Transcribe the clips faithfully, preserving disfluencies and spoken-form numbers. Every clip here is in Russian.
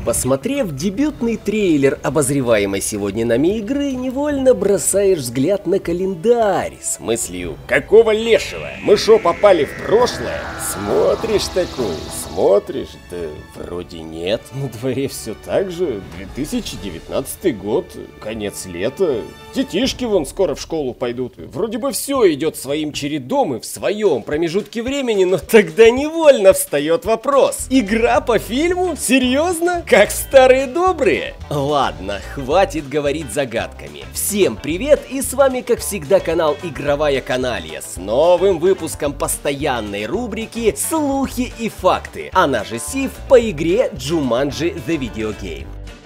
Посмотрев дебютный трейлер обозреваемой сегодня нами игры, невольно бросаешь взгляд на календарь с мыслью: какого лешего? Мы шо, попали в прошлое? Смотришь такой, смотришь, да вроде нет. На дворе все так же, две тысячи девятнадцатый год, конец лета. Детишки вон скоро в школу пойдут. Вроде бы все идет своим чередом и в своем промежутке времени, но тогда невольно встает вопрос: игра по фильму? Серьезно? Как старые добрые? Ладно, хватит говорить загадками. Всем привет, и с вами как всегда канал Игровая Каналья с новым выпуском постоянной рубрики «Слухи и факты», она же СИФ по игре Jumanji The Video Game.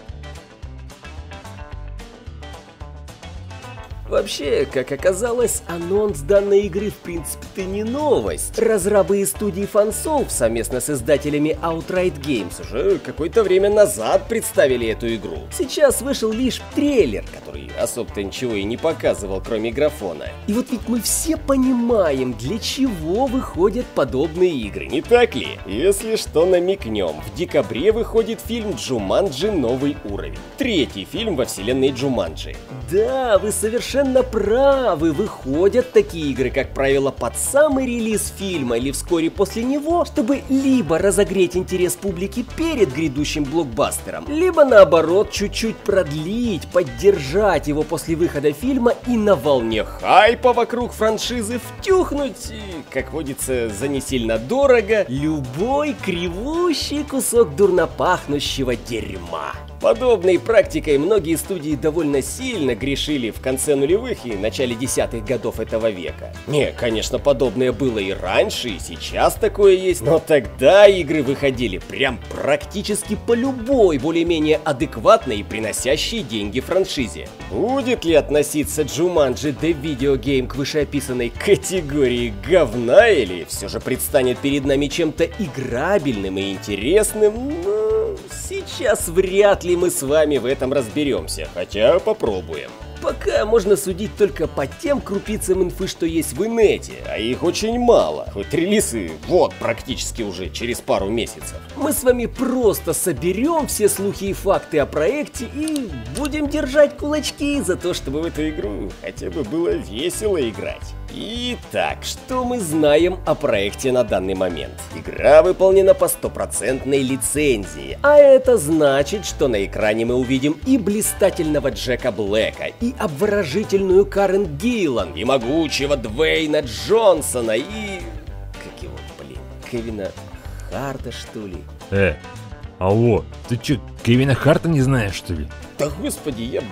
Вообще, как оказалось, анонс данной игры в принципе-то не новость. Разрабы из студии Funsoft совместно с издателями Outright Games уже какое-то время назад представили эту игру. Сейчас вышел лишь трейлер, который особо-то ничего и не показывал, кроме графона. И вот ведь мы все понимаем, для чего выходят подобные игры, не так ли? Если что, намекнем. В декабре выходит фильм Jumanji Новый уровень. Третий фильм во вселенной Jumanji. Да, вы совершенно правы, выходят такие игры, как правило, под самый релиз фильма или вскоре после него, чтобы либо разогреть интерес публики перед грядущим блокбастером, либо наоборот чуть-чуть продлить, поддержать его после выхода фильма и на волне хайпа вокруг франшизы втюхнуть, и, как водится, за не сильно дорого, любой кривущий кусок дурнопахнущего дерьма. Подобной практикой многие студии довольно сильно грешили в конце нулевых и начале десятых годов этого века. Не, конечно, подобное было и раньше, и сейчас такое есть, но тогда игры выходили прям практически по любой более-менее адекватной и приносящей деньги франшизе. Будет ли относиться Jumanji The Video Game к вышеописанной категории говна, или все же предстанет перед нами чем-то играбельным и интересным? Ну, сейчас вряд ли мы с вами в этом разберемся, хотя попробуем. Пока можно судить только по тем крупицам инфы, что есть в инете, а их очень мало. Хоть релизы вот практически уже через пару месяцев. Мы с вами просто соберем все слухи и факты о проекте и будем держать кулачки за то, чтобы в эту игру хотя бы было весело играть. Итак, что мы знаем о проекте на данный момент? Игра выполнена по стопроцентной лицензии, а это значит, что на экране мы увидим и блистательного Джека Блэка, и обворожительную Карен Гиллан, и могучего Дуэйна Джонсона, и... как его, блин, Кевина Харта, что ли? Э, алло, ты чё, Кевина Харта не знаешь, что ли? Да господи, я...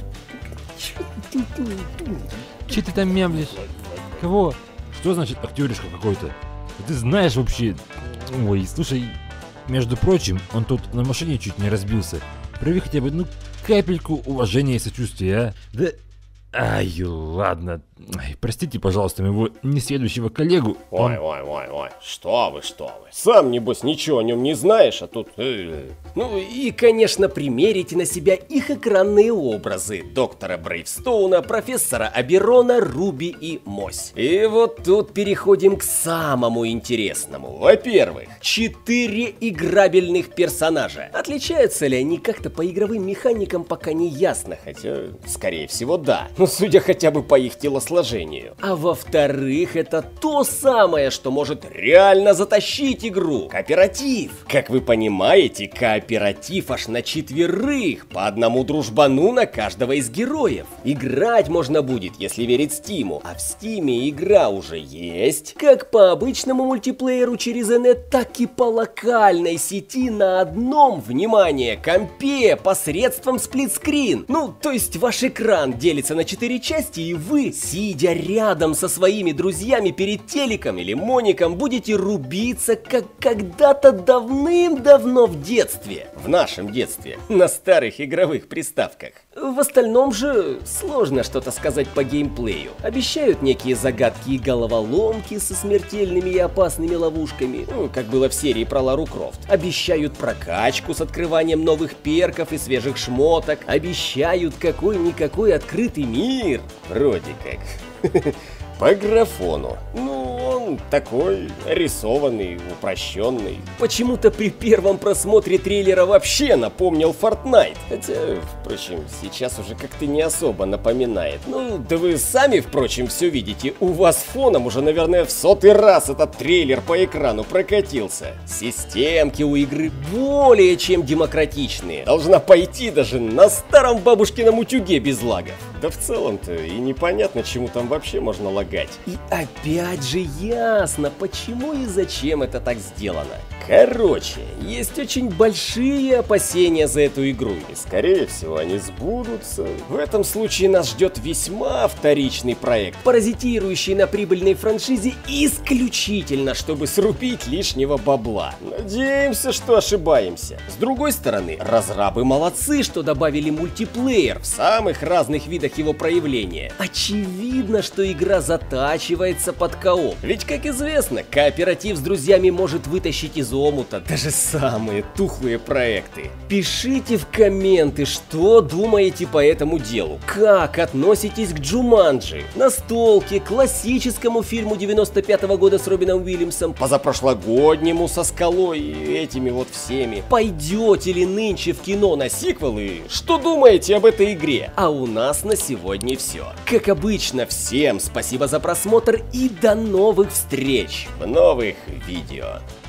Че ты там мямлишь? Кого? Что значит актеришка какой-то? Ты знаешь вообще... Ой, слушай, между прочим, он тут на машине чуть не разбился. Прояви хотя бы, ну, капельку уважения и сочувствия, а? Да... Ай, ладно. Ай, простите, пожалуйста, моего несведущего коллегу. Ой, он... ой, ой, ой, что вы, что вы. Сам, небось, ничего о нем не знаешь, а тут... Ну и, конечно, примерите на себя их экранные образы: доктора Брейвстоуна, профессора Аберона, Руби и Мось. И вот тут переходим к самому интересному. Во-первых, четыре играбельных персонажа. Отличаются ли они как-то по игровым механикам, пока не ясно, хотя, скорее всего, да. Ну, судя хотя бы по их телосложению. А во-вторых, это то самое, что может реально затащить игру. Кооператив. Как вы понимаете, кооператив аж на четверых, по одному дружбану на каждого из героев. Играть можно будет, если верить Стиму, а в Стиме игра уже есть, как по обычному мультиплееру через инет, так и по локальной сети на одном, внимание, компе посредством сплитскрин. Ну, то есть ваш экран делится на четыре части, и вы, сидя рядом со своими друзьями перед телеком или моником, будете рубиться, как когда-то давным-давно в детстве. В нашем детстве. На старых игровых приставках. В остальном же сложно что-то сказать по геймплею. Обещают некие загадки и головоломки со смертельными и опасными ловушками, ну, как было в серии про Лару Крофт. Обещают прокачку с открыванием новых перков и свежих шмоток. Обещают какой-никакой открытый мир. Вроде как. По графону. Ну, он Он такой рисованный, упрощенный. Почему-то при первом просмотре трейлера вообще напомнил Fortnite. Хотя, впрочем, сейчас уже как-то не особо напоминает. Ну, да вы сами, впрочем, все видите. У вас фоном уже, наверное, в сотый раз этот трейлер по экрану прокатился. Системки у игры более чем демократичные. Должна пойти даже на старом бабушкином утюге без лагов. Да в целом-то и непонятно, чему там вообще можно лагать. И опять же ясно, почему и зачем это так сделано. Короче, есть очень большие опасения за эту игру, и скорее всего они сбудутся. В этом случае нас ждет весьма вторичный проект, паразитирующий на прибыльной франшизе исключительно, чтобы срубить лишнего бабла. Надеемся, что ошибаемся. С другой стороны, разрабы молодцы, что добавили мультиплеер в самых разных видах его проявления. Очевидно, что игра затачивается под кооп. Ведь, как известно, кооператив с друзьями может вытащить из омута даже самые тухлые проекты. Пишите в комменты, что думаете по этому делу. Как относитесь к Джуманджи, настолке, классическому фильму девяносто пятого года с Робином Уильямсом, позапрошлогоднему со Скалой и этими вот всеми. Пойдете ли нынче в кино на сиквелы? Что думаете об этой игре? А у нас на сегодня все. Как обычно, всем спасибо за просмотр и до новых встреч в новых видео.